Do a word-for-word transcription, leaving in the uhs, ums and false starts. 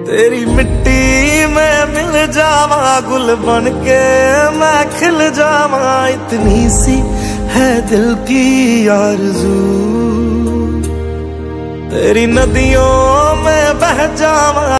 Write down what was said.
तेरी मिट्टी में मिल जावा, गुल बन के मैं खिल जावा, इतनी सी है दिल की आरज़ू। तेरी नदियों में बह जावा।